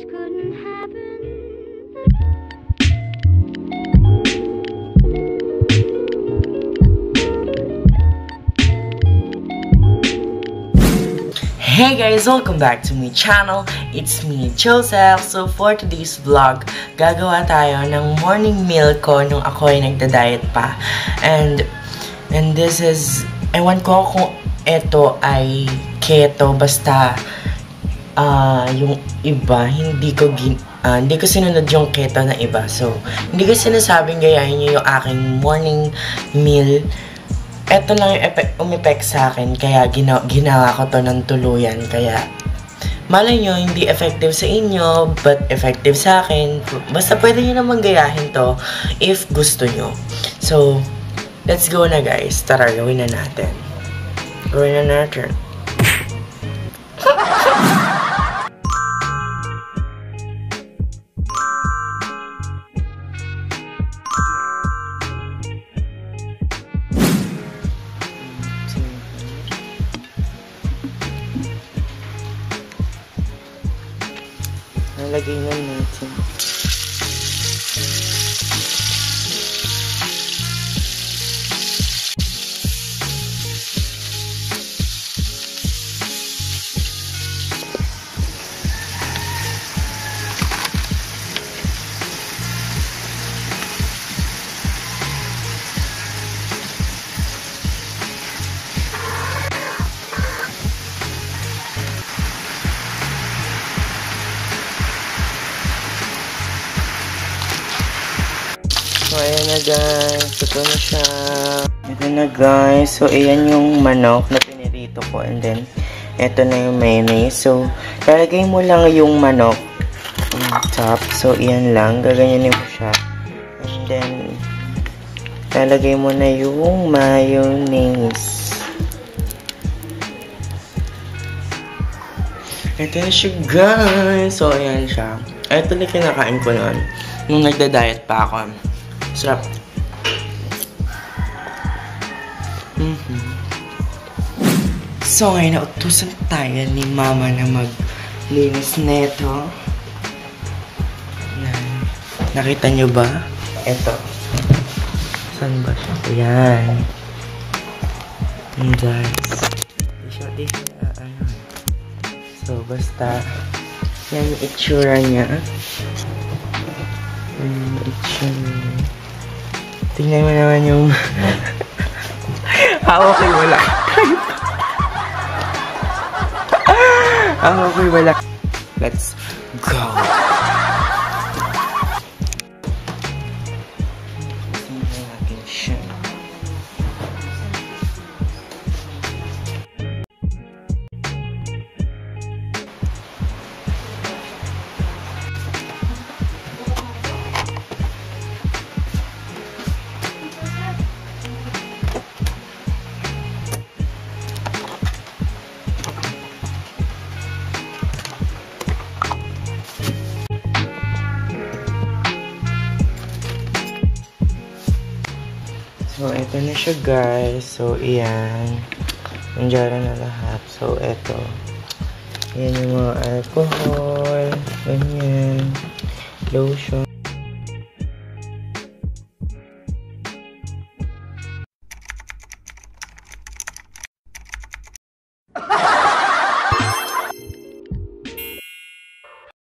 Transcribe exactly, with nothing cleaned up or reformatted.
couldn't happen. Hey guys! Welcome back to my channel. It's me, Joseph. So for today's vlog, gagawa tayo ng morning meal ko nung ako ay nagda-diet pa. And, and this is, ewan ko kung ito ay keto, basta uh, yung iba, hindi ko gin, uh, hindi ko sinunod yung keto na iba. So, hindi ko sinasabing gayahin nyo yung aking morning meal. Ito lang yung umepek sa akin, kaya ginawa, ginawa ko to ng tuluyan. Kaya, malay nyo, hindi effective sa inyo, but effective sa akin. Basta pwede nyo naman gayahin to if gusto nyo. So, let's go na guys. Tara, gawin na natin. Gawin na natin. Nalagay na natin. So, ayan na guys. Ito na siya. Ito na guys. So, ayan yung manok na pinirito ko. And then, ito na yung mayonnaise. So, lalagay mo lang yung manok on top. So, ayan lang. Gaganyanin mo siya. And then, lalagay mo na yung mayonnaise. Ito na siya guys. So, ayan siya. Ito na kinakain ko noon. Nung nagda-diet pa ako. Sarap. Mm-hmm. So, ngayon, nautusan tayo ni Mama na maglinis neto. Yan. Nakita nyo ba? Ito. Saan ba siya? Yan. And guys. Di siya, ano. So, basta, yan yung itsura niya. Yan yung itsura niya. Tingnan mo naman yung... ah, okay, wala. ah, okay, wala. Let's go. Tingnan natin siya. So, ito na siya guys. So, iyan. Nandiyan na lahat. So, ito. Ayan yung mga alcohol. Ganyan. Lotion.